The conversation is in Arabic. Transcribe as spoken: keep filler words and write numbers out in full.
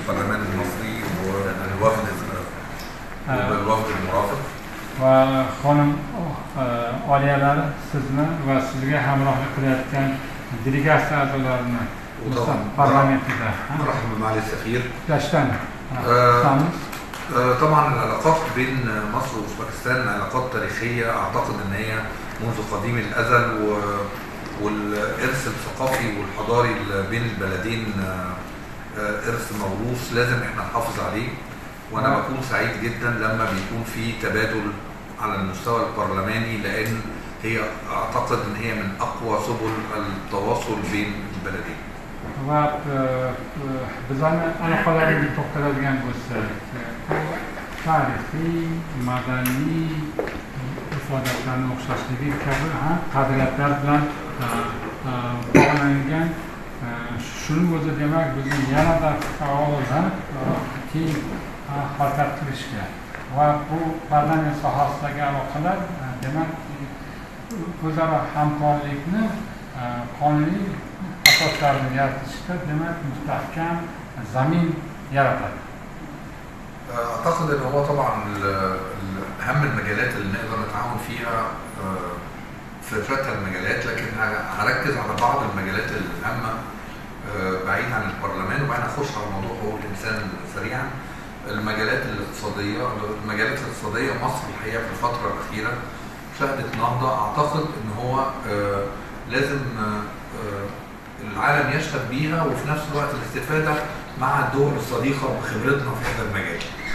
البرلمان المصري والوفد والوفد المرافق. وخانم oliyalar sizni va sizga hamrohlik qilayotgan delegatsiya a'zolarini parlamentida. مرحبا بمعالي السفير. Yaştan. طبعا العلاقات بين مصر واوزبكستان علاقات تاريخيه، اعتقد ان هي منذ قديم الازل، والارث الثقافي والحضاري بين البلدين ارث موروث لازم احنا نحافظ عليه. وانا بكون سعيد جدا لما بيكون في تبادل على المستوى البرلماني، لان هي اعتقد ان هي من اقوى سبل التواصل بين البلدين. va bizani aloqalarimizni to'xtaladigan bo'lsak, tarixiy, madaniy ifodalarning o'xshashligi kabi qadriyatlar bilan bog'langan. Shuning o'zi demak bizni yanada faol keng harakat qilishga va bu parlament sohasidagi aloqalar demak o'zaro hamkorlikni qonuniy asoslarini yaratishda demak mustahkam zamin yaratadi. اعتقد ان هو طبعا اهم المجالات اللي نقدر نتعاون فيها في شتى المجالات، لكن هركز على بعض المجالات الهامه بعيد عن البرلمان، وبعدين اخش على موضوع حقوق الانسان سريعا. المجالات الاقتصاديه المجالات الاقتصاديه مصر الحقيقه في الفتره الاخيره شهدت نهضه، اعتقد ان هو لازم العالم يشهد بيها، وفي نفس الوقت الاستفاده مع الدول الصديقه بخبرتنا في هذا المجال.